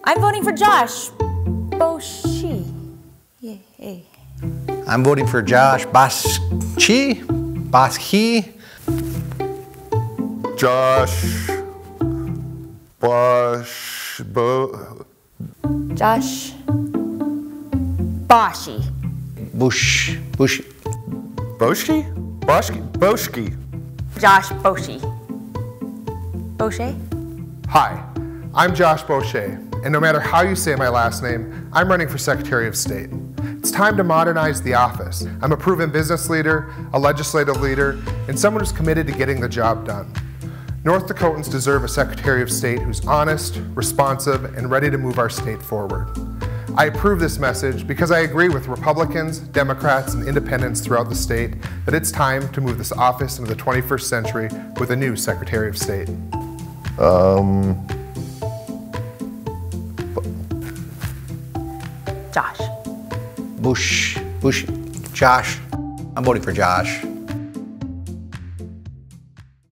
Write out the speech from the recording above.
I'm voting for Josh Boschee. Yay. I'm voting for Josh Boschee. Josh Josh Boschee. Boschee. Boschee. Josh Boschee. Boschee? Hi, I'm Josh Boschee, and no matter how you say my last name, I'm running for Secretary of State. It's time to modernize the office. I'm a proven business leader, a legislative leader, and someone who's committed to getting the job done. North Dakotans deserve a Secretary of State who's honest, responsive, and ready to move our state forward. I approve this message because I agree with Republicans, Democrats, and independents throughout the state that it's time to move this office into the 21st century with a new Secretary of State. Josh. Josh. I'm voting for Josh.